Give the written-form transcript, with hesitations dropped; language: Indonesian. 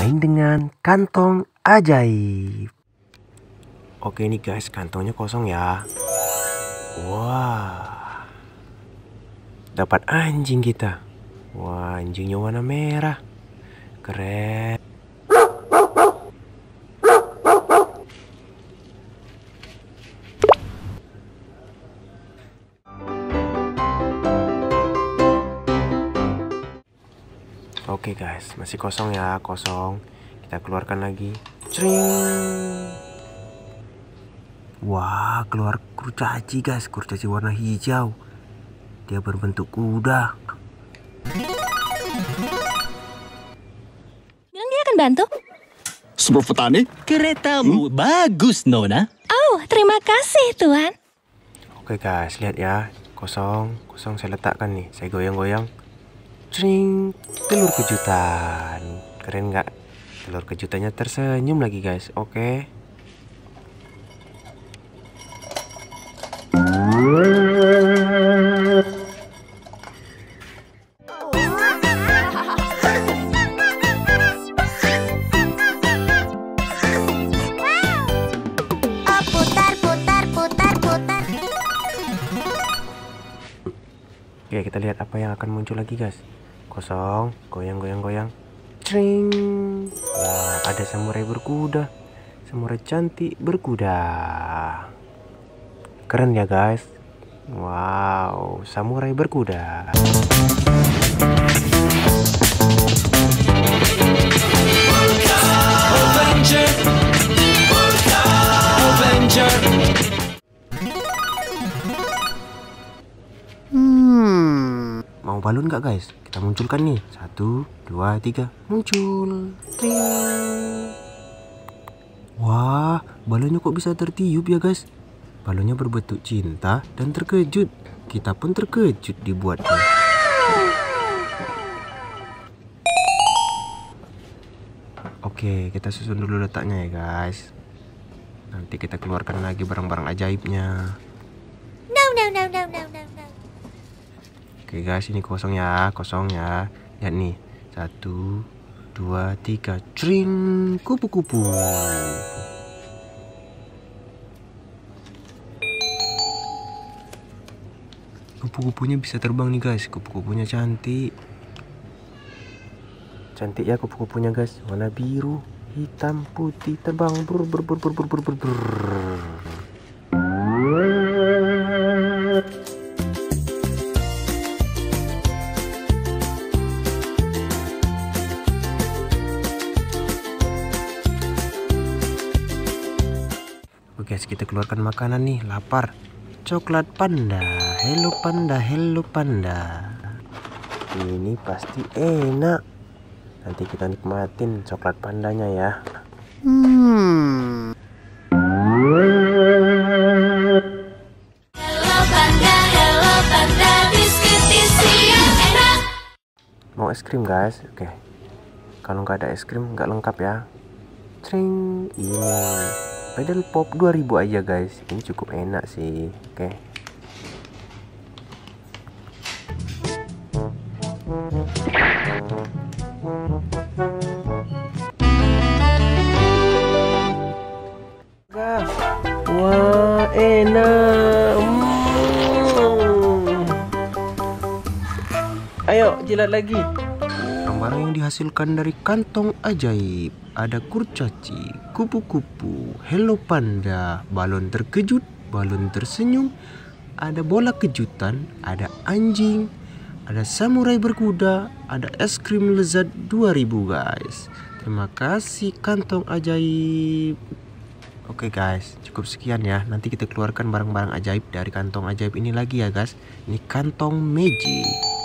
bermain dengan kantong ajaib. Oke nih guys, kantongnya kosong ya. Wah, dapat anjing kita. Wah, anjingnya warna merah. Keren. Oke guys, masih kosong ya, kosong. Kita keluarkan lagi. Cring. Wah, keluar kurcaci guys, kurcaci warna hijau. Dia berbentuk kuda. Bilang dia akan bantu. Super petani? Keretamu bagus, Nona. Oh, terima kasih, Tuan. Oke guys, lihat ya. Kosong, kosong saya letakkan nih. Saya goyang-goyang. Cring, telur kejutan. Keren nggak? Telur kejutannya tersenyum lagi guys. Oke. Oke, kita lihat apa yang akan muncul lagi guys. Kosong, goyang-goyang-goyang. Cring. Wah, ada samurai berkuda. Samurai cantik berkuda. Keren ya guys. Wow, samurai berkuda. Avenger, Avenger. Mau balon nggak guys? Kita munculkan nih. 1, 2, 3, muncul. Tring. Wah, balonnya kok bisa tertiup ya guys? Balonnya berbentuk cinta dan terkejut. Kita pun terkejut dibuatnya. Oke, kita susun dulu letaknya ya guys. Nanti kita keluarkan lagi barang-barang ajaibnya. No. Oke guys, ini kosong ya, kosong ya. Lihat nih, 1, 2, 3, cring, kupu-kupu. Kupu-kupunya bisa terbang nih guys, kupu-kupunya cantik. Cantik ya kupu-kupunya guys, warna biru, hitam, putih, terbang. Oke guys, kita keluarkan makanan nih, lapar. Coklat panda, hello panda, hello panda. Ini pasti enak. Nanti kita nikmatin coklat pandanya ya. Hello panda, biskuit isi yang enak. Mau es krim guys? Oke. Kalau nggak ada es krim nggak lengkap ya. Cring, ini pedal pop 2000 aja guys. Ini cukup enak sih. Oke. Wah, enak. Ayo jilat lagi. Barang-barang yang dihasilkan dari kantong ajaib. Ada kurcaci, kupu-kupu, hello panda, balon terkejut, balon tersenyum, ada bola kejutan, ada anjing, ada samurai berkuda, ada es krim lezat 2000 guys. Terima kasih kantong ajaib. Oke guys, cukup sekian ya. Nanti kita keluarkan barang-barang ajaib dari kantong ajaib ini lagi ya guys. Ini kantong magic.